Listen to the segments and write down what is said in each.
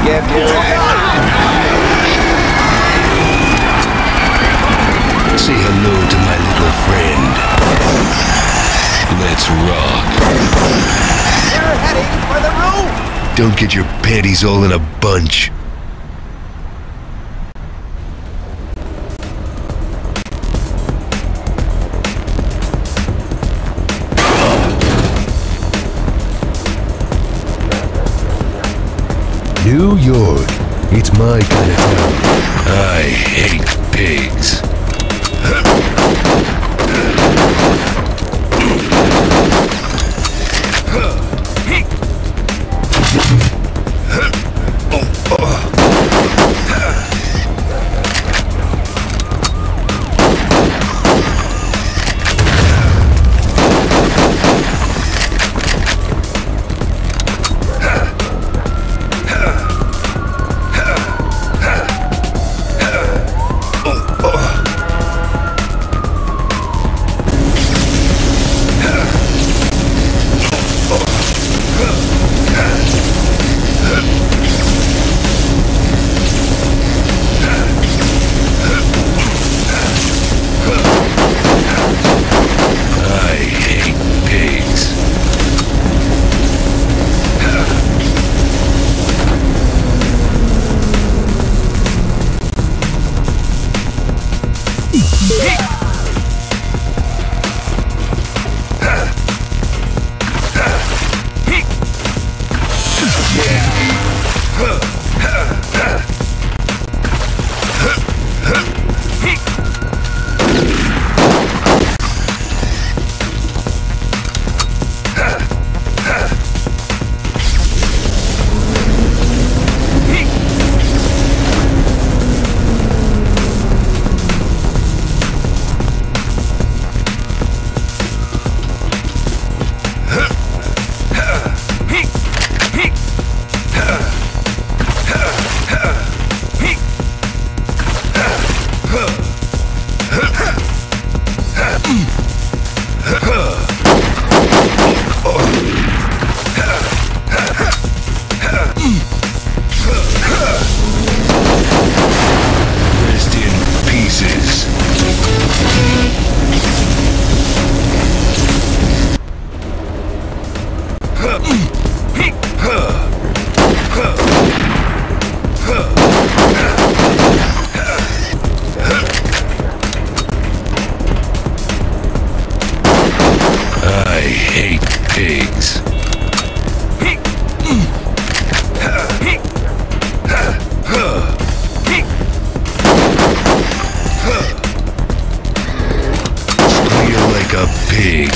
give you. Say hello to my little friend. Let's rock. You're heading for the roof! Don't get your panties all in a bunch. New York. It's my kind of town. I hate pigs. Pigs. Squeal like a pig.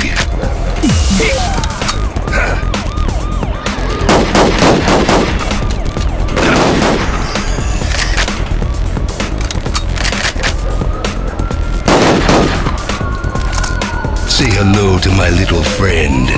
Say hello to my little friend.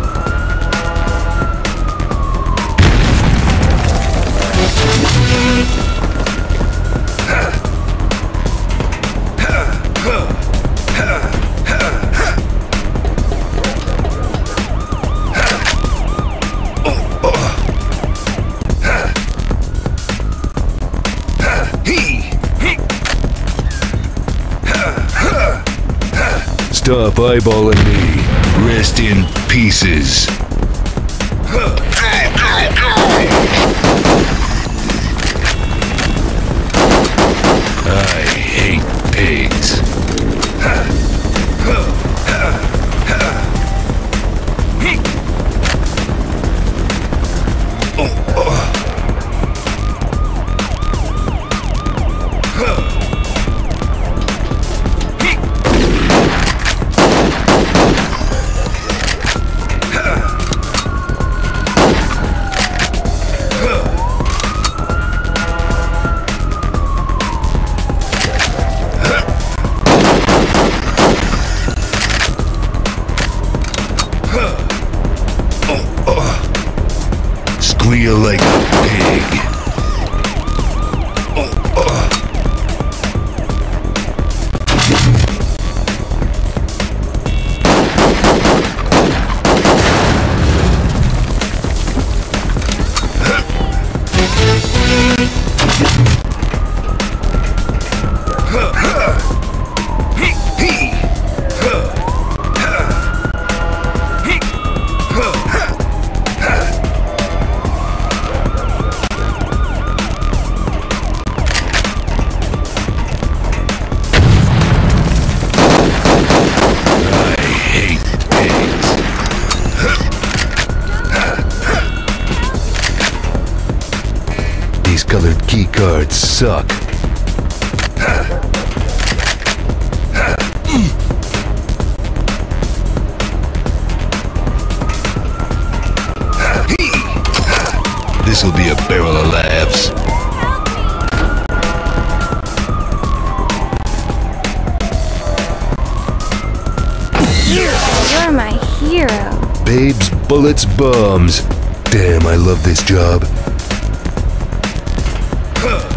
Stop eyeballing me. Rest in pieces. I hate pigs. Squeal like a pig. colored keycards suck. This'll be a barrel of laughs. You're my hero. Babes, bullets, bombs. Damn, I love this job.